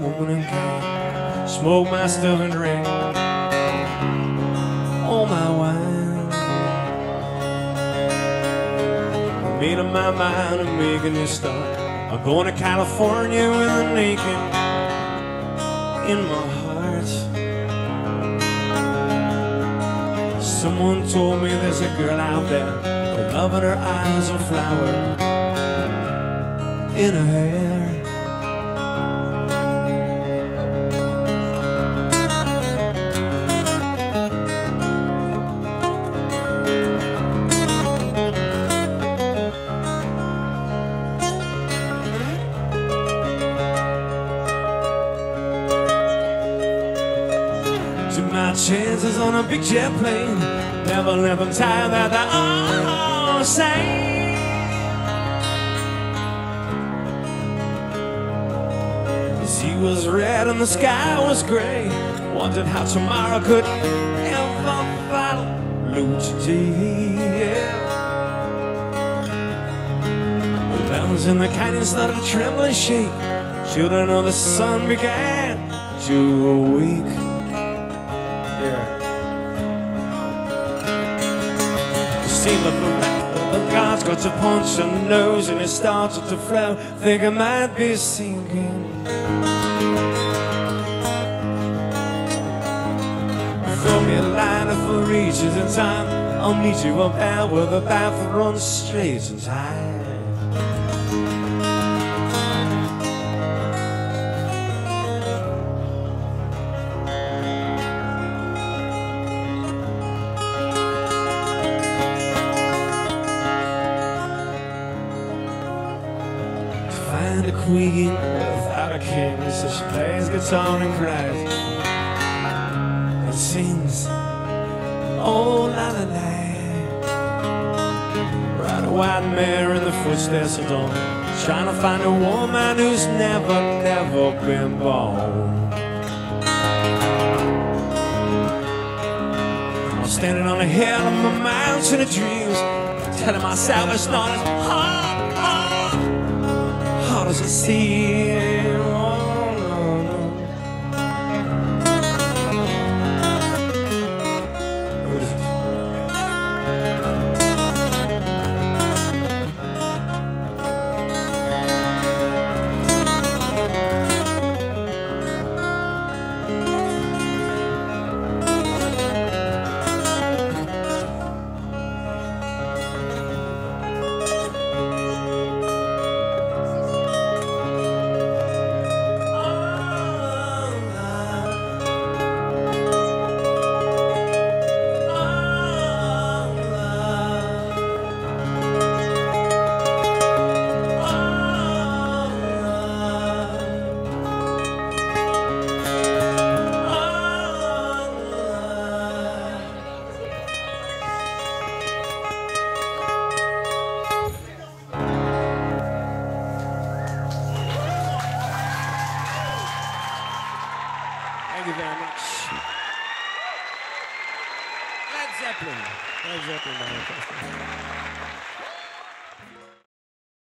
woman and cane, smoke my stuff and drink all my wine. I made up my mind I'm making a start. I'm going to California with an aching in my heart. Someone told me there's a girl out there with love in her eyes and flower in her hair. Took my chances on a big jet plane, never let them tie that they're all the same. The sea was red and the sky was gray, wondered how tomorrow could ever follow today. The mountains in the canyon started to tremble and shake. Children of the sun began to awake. Seemed like the gods got to punch a nose and it started to flow. Think I might be sinking. Throw me a line for reaches in time. I'll meet you up there where the path runs straight and tight. Find a queen without a king, so she plays guitar and cries and sings oh la la la. Ride a white mare in the footsteps of dawn, trying to find a woman who's never been born. I'm standing on the hill of my mountain of dreams, telling myself it's not as hard as I see. Oh, no, no. What is it? Thank you very much. Led Zeppelin. Led Zeppelin.